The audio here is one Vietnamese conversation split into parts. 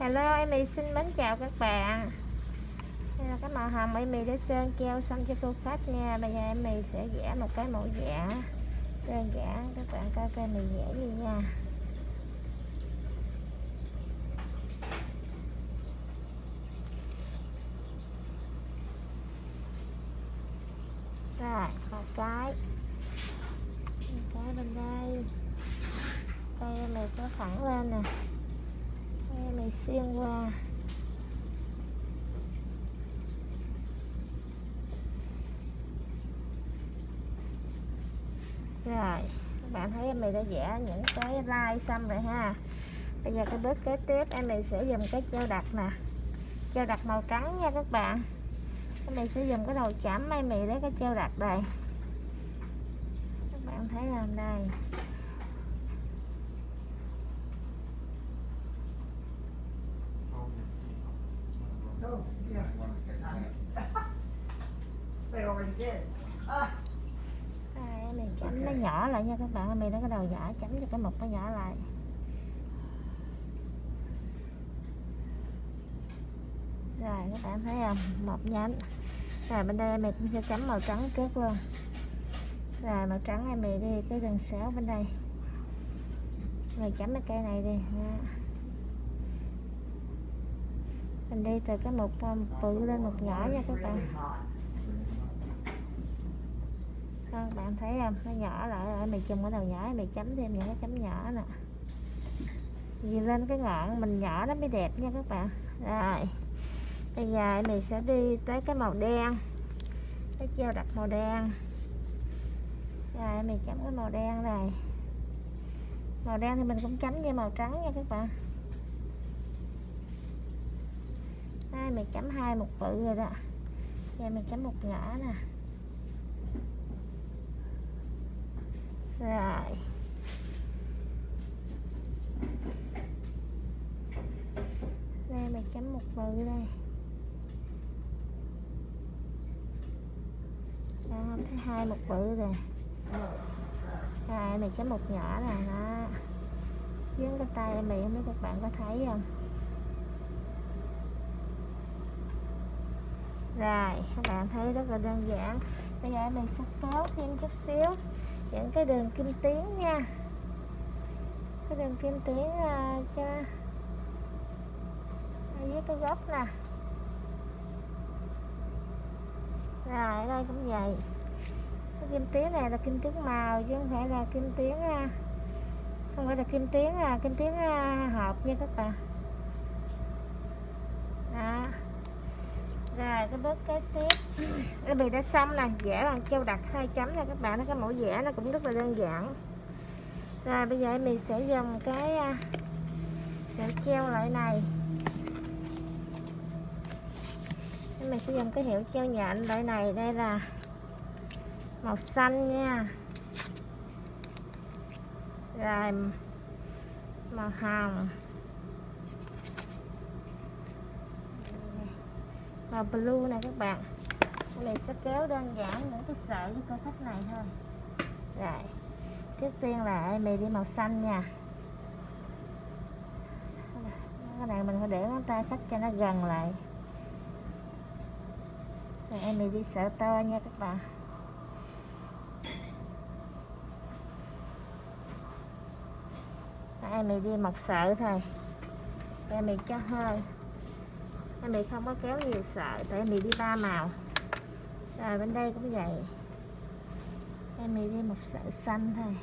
Hello, Amy xin mến chào các bạn. Đây là cái màu hồng Amy đã sơn treo xong cho cô khách nha. Bây giờ Amy sẽ vẽ một cái mẫu vẽ đơn giản, các bạn coi coi mình vẽ gì nha. Rồi, một cái bên đây. Đây Amy có thẳng lên nè. Đây Amy xuyên qua. Rồi, các bạn thấy Amy đã vẽ những cái line xong rồi ha. Bây giờ cái bước kế tiếp Amy sẽ dùng cái treo đặc nè. Treo đặc màu trắng nha các bạn. Amy sẽ dùng cái đầu chẩm Amy lấy cái treo đặc đây. Các bạn thấy làm đây. Đây, mình chấm nó nhỏ lại nha các bạn. Mình lấy cái đầu nhỏ chấm cho cái mục nó nhỏ lại. Rồi các bạn thấy không? Một nhánh. Rồi bên đây mình cũng sẽ chấm màu trắng trước luôn. Rồi màu trắng này mình đi cái đường xéo bên đây. Mình chấm cái cây này đi. Đó. Mình đi từ cái mục bự lên một nhỏ nha các bạn. Các bạn thấy không? Nó nhỏ lại rồi. Mình chùm cái đầu nhỏ mình chấm thêm những cái chấm nhỏ nè. Vì lên cái ngọn mình nhỏ nó mới đẹp nha các bạn. Rồi. Bây giờ mình sẽ đi tới cái màu đen. Cái treo đặc màu đen. Rồi mình chấm cái màu đen này. Màu đen thì mình cũng chấm như màu trắng nha các bạn. Đây mình chấm hai mục bự rồi đó. Giờ mình chấm một nhỏ nè. Rồi. Đây mình chấm một bự đây. Đó, thấy hai một bự rồi. Rồi mình chấm một nhỏ nè đó. Dưới cái tay mình không biết các bạn có thấy không. Rồi các bạn thấy rất là đơn giản. Bây giờ mình sẽ kéo thêm chút xíu những cái đường kim tuyến nha. Cái đường kim tuyến cho ở dưới cái gốc nè. Rồi ở đây cũng vậy. Cái kim tuyến này là kim tuyến màu chứ không phải là kim tuyến không phải là kim tuyến hộp nha các bạn. Đó. Rồi cái bước kế tiếp cái bì đã xong nè, vẽ bằng treo đặc 2 chấm nha các bạn. Nó cái mẫu vẽ nó cũng rất là đơn giản. Rồi bây giờ mình sẽ dùng cái sợi treo loại này. Mình sẽ dùng cái hiệu treo nhện loại này. Đây là màu xanh nha. Rồi màu hồng, màu blue này các bạn. Mình sẽ kéo đơn giản những cái sợi với cô khách này thôi. Rồi trước tiên là mình đi màu xanh nha. Cái này mình phải để ngón tay khách cho nó gần lại. Rồi em đi sợi to nha các bạn. Em đi một sợi thôi. Em cho hơi. Em không có kéo nhiều sợi tại em đi 3 màu. Rồi bên đây cũng vậy. Em đi một sợi xanh thôi.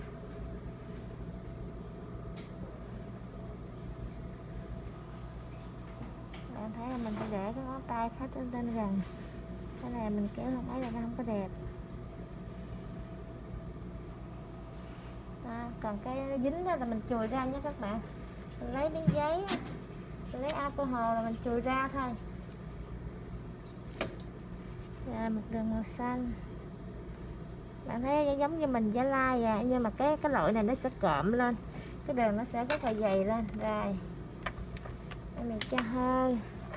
Bạn thấy là mình phải để cái ngón tay khách lên gần. Cái này mình kéo không ấy là nó không có đẹp. Đó, còn cái dính đó là mình chùi ra nhé các bạn. Mình lấy miếng giấy, mình lấy alcohol là mình chùi ra thôi. Rồi một đường màu xanh. Bạn thấy giống như mình vẽ line vậy, nhưng mà cái loại này nó sẽ cộm lên, cái đường nó sẽ rất là dày lên. Rồi mình cho hơi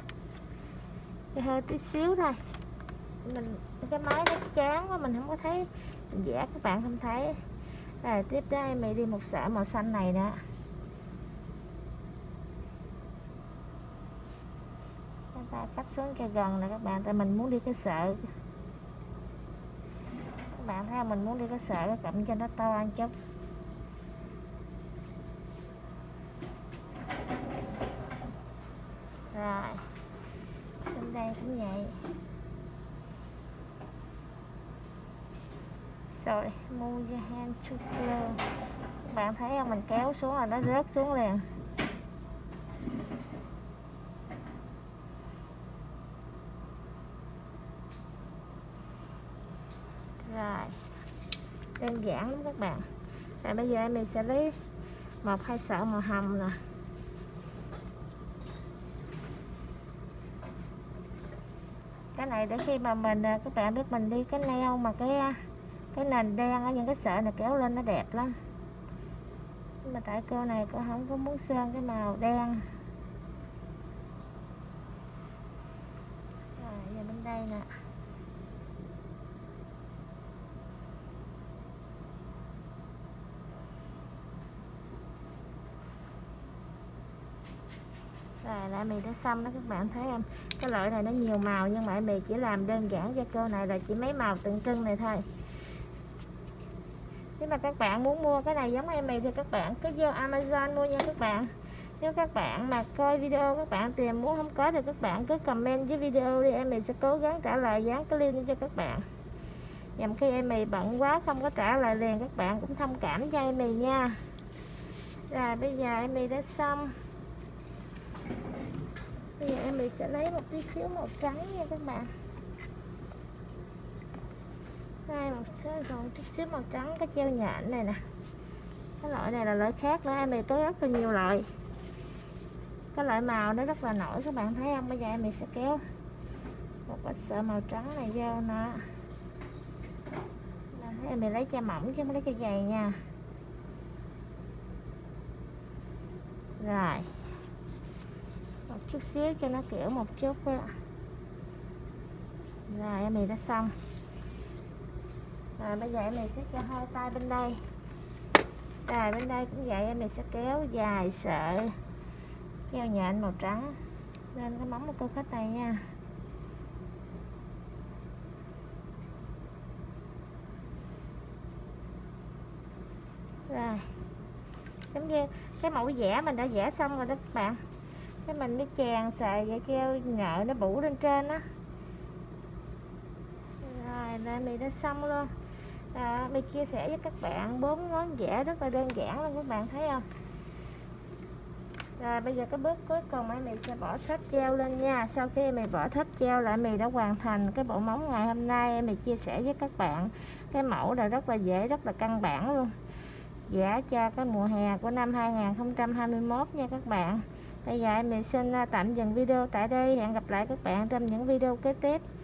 tí xíu thôi. Mình cái máy nó chán quá mình không có thấy mình vẽ, các bạn không thấy. Rồi tiếp tới mình đi một sợi màu xanh này nữa. ta cắt xuống cho gần nè các bạn, tại mình muốn đi cái sợi. Các bạn thấy mình muốn đi cái sợi cầm cho nó to ăn chút. Rồi bên đây cũng vậy. Rồi mua cho hand chocolate. Các bạn thấy không, mình kéo xuống là nó rớt xuống liền. Rồi đơn giản lắm các bạn. Rồi bây giờ mình sẽ lấy 1-2 sợi màu hồng nè. Cái này để khi mà mình các bạn biết mình đi cái nail mà cái nền đen ở những cái sợi này kéo lên nó đẹp lắm. Nhưng mà tại cô này cô không có muốn sơn cái màu đen. Rồi giờ bên đây nè. Rồi lại mì đã xong đó các bạn thấy không? Cái loại này nó nhiều màu nhưng mà mì chỉ làm đơn giản cho cô này là chỉ mấy màu tượng trưng này thôi. Nếu mà các bạn muốn mua cái này giống em mì thì các bạn cứ vô Amazon mua nha các bạn. Nếu các bạn mà coi video các bạn tìm muốn không có thì các bạn cứ comment với video đi, em mì sẽ cố gắng trả lời, dán cái link cho các bạn. Nhằm khi em mì bận quá không có trả lời liền, các bạn cũng thông cảm cho em mì nha. Rồi bây giờ em mì đã xong. Bây giờ em mì sẽ lấy một tí xíu màu trắng nha các bạn. Đây một tí xíu màu trắng, cái treo nhện này nè. Cái loại này là loại khác nữa, em mì có rất là nhiều loại. Cái loại màu nó rất là nổi các bạn thấy không? Bây giờ em mì sẽ kéo một ít sợi màu trắng này vô nè. Thấy em mì lấy cho mỏng chứ không lấy cho dày nha. Rồi một chút xíu cho nó kiểu một chút đó. Rồi em mì đã xong. Rồi bây giờ em mì sẽ cho hai tay bên đây. Rồi bên đây cũng vậy, em mì sẽ kéo dài sợi keo nhện màu trắng lên cái móng của cô khách này nha. Rồi giống như cái mẫu vẽ mình đã vẽ xong rồi đó các bạn. Cái mình mới chèn sợi vậy keo nhện nó phủ lên trên đó. Rồi đây mì đã xong luôn. Mì chia sẻ với các bạn 4 ngón vẽ rất là đơn giản luôn các bạn thấy không? Rồi bây giờ cái bước cuối cùng em mì sẽ bỏ thép treo lên nha. Sau khi em mì bỏ thép treo lại, mì đã hoàn thành cái bộ móng ngày hôm nay. Em mì chia sẻ với các bạn cái mẫu là rất là dễ, rất là căn bản luôn, vẽ cho cái mùa hè của năm 2021 nha các bạn. Bây giờ em mì xin tạm dừng video tại đây. Hẹn gặp lại các bạn trong những video kế tiếp.